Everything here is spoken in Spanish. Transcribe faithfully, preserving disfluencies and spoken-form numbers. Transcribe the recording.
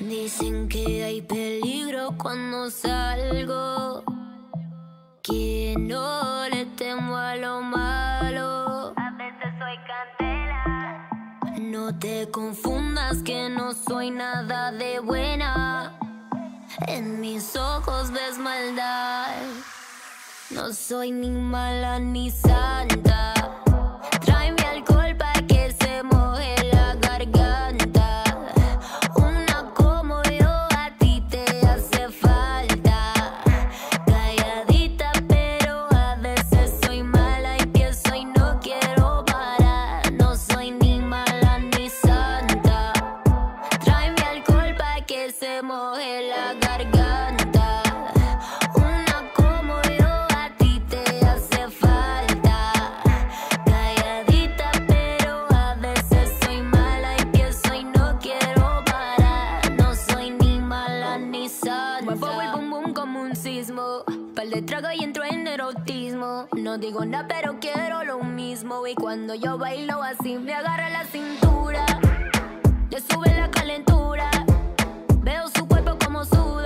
Dicen que hay peligro cuando salgo, que no le temo a lo malo. A veces soy candela. No te confundas que no soy nada de buena. En mis ojos ves maldad. No soy ni mala ni santa. Tráeme alcohol pa' que se moje la garganta. Una como yo a ti te hace falta. Calladita pero a veces soy mala. Empiezo y no quiero parar. No soy ni mala ni santa. Tráeme alcohol pa' que se moje la garganta. Una como yo a ti te hace falta. Calladita pero a veces soy mala. Empiezo y no quiero parar. No soy ni mala ni santa. Muevo el bum bum como un sismo. Pal de trago y entro en erotismo. No digo nada pero quiero lo mismo. Y cuando yo bailo así me agarra la cintura. Le sube la calentura. Veo su cuerpo como sube.